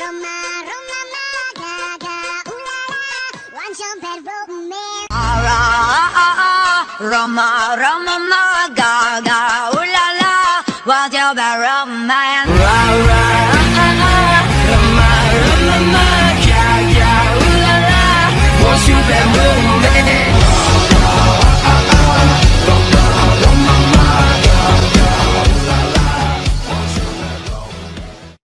Roma, Roma, ma, Gaga, ooh la la, what's your bad romance? Roma, Roma, ma, Gaga, ooh la la, what's your bad romance?